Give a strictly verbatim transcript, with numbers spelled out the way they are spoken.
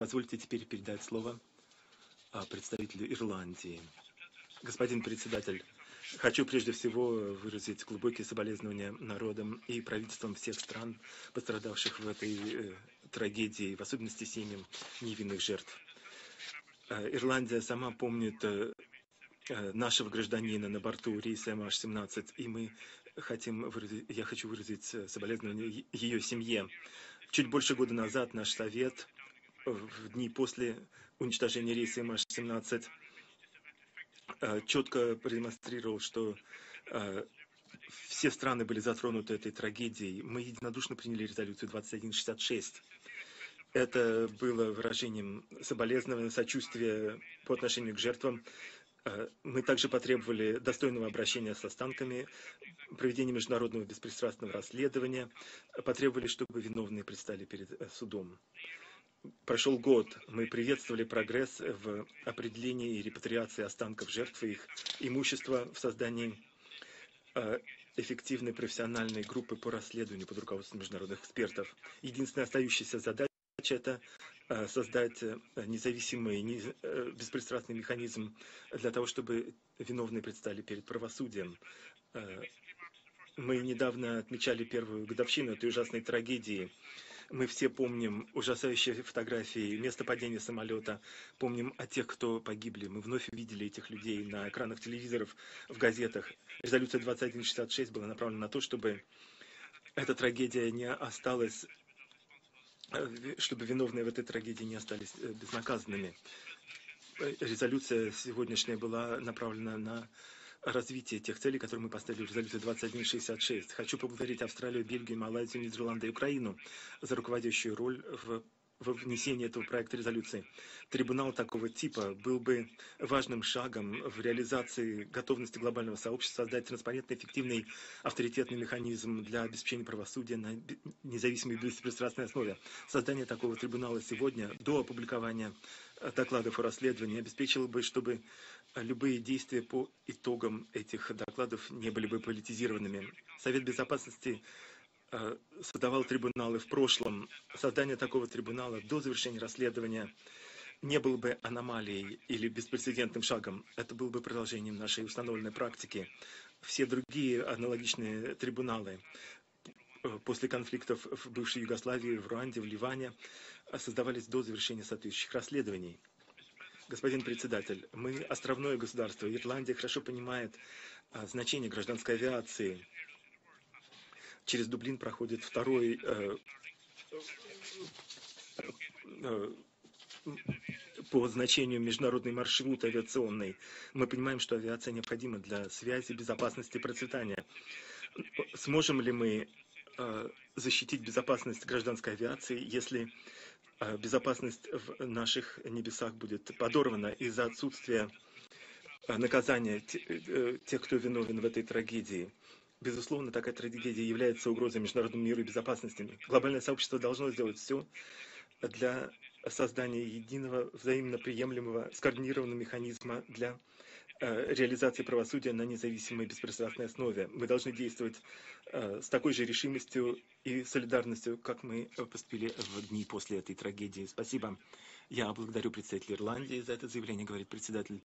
Позвольте теперь передать слово а, представителю Ирландии. Господин председатель, хочу прежде всего выразить глубокие соболезнования народам и правительствам всех стран, пострадавших в этой э, трагедии, в особенности семьям невинных жертв. Э, Ирландия сама помнит э, э, нашего гражданина на борту рейса эм аш семнадцать, и мы хотим выразить, я хочу выразить э, соболезнования е- ее семье. Чуть больше года назад наш совет в дни после уничтожения рейса эм аш семнадцать четко продемонстрировал, что э, все страны были затронуты этой трагедией. Мы единодушно приняли резолюцию двадцать один шестьдесят шесть. Это было выражением соболезнования, сочувствия по отношению к жертвам. Э, Мы также потребовали достойного обращения с останками, проведения международного беспристрастного расследования, потребовали, чтобы виновные предстали перед э, судом. Прошел год, мы приветствовали прогресс в определении и репатриации останков жертв и их имущества, в создании э, эффективной профессиональной группы по расследованию под руководством международных экспертов. Единственная остающаяся задача – это э, создать э, независимый, не, э, беспристрастный механизм для того, чтобы виновные предстали перед правосудием. Э, мы недавно отмечали первую годовщину этой ужасной трагедии. Мы все помним ужасающие фотографии места падения самолета, помним о тех, кто погибли. Мы вновь увидели этих людей на экранах телевизоров, в газетах. Резолюция двадцать один шестьдесят шесть была направлена на то, чтобы эта трагедия не осталась, чтобы виновные в этой трагедии не остались безнаказанными. Резолюция сегодняшняя была направлена на развитие тех целей, которые мы поставили в резолюции двадцать один шестьдесят шесть. Хочу поблагодарить Австралию, Бельгию, Малайзию, Нидерланды и Украину за руководящую роль в, в внесении этого проекта резолюции. Трибунал такого типа был бы важным шагом в реализации готовности глобального сообщества создать транспарентный, эффективный, авторитетный механизм для обеспечения правосудия на независимой и беспристрастной основе. Создание такого трибунала сегодня, до опубликования докладов о расследовании, обеспечило бы, чтобы любые действия по итогам этих докладов не были бы политизированными. Совет Безопасности э, создавал трибуналы в прошлом. Создание такого трибунала до завершения расследования не было бы аномалией или беспрецедентным шагом. Это было бы продолжением нашей установленной практики. Все другие аналогичные трибуналы после конфликтов в бывшей Югославии, в Руанде, в Ливане создавались до завершения соответствующих расследований. Господин председатель, мы островное государство. Ирландия хорошо понимает а, значение гражданской авиации. Через Дублин проходит второй э, э, по значению международный маршрут авиационный. Мы понимаем, что авиация необходима для связи, безопасности и процветания. Сможем ли мы э, защитить безопасность гражданской авиации, если безопасность в наших небесах будет подорвана из-за отсутствия наказания тех, кто виновен в этой трагедии? Безусловно, такая трагедия является угрозой международному миру и безопасности. Глобальное сообщество должно сделать все для создания единого, взаимно приемлемого, скоординированного механизма для э, реализации правосудия на независимой беспристрастной основе. Мы должны действовать э, с такой же решимостью и солидарностью, как мы поступили в дни после этой трагедии. Спасибо. Я благодарю представителя Ирландии за это заявление, говорит председатель.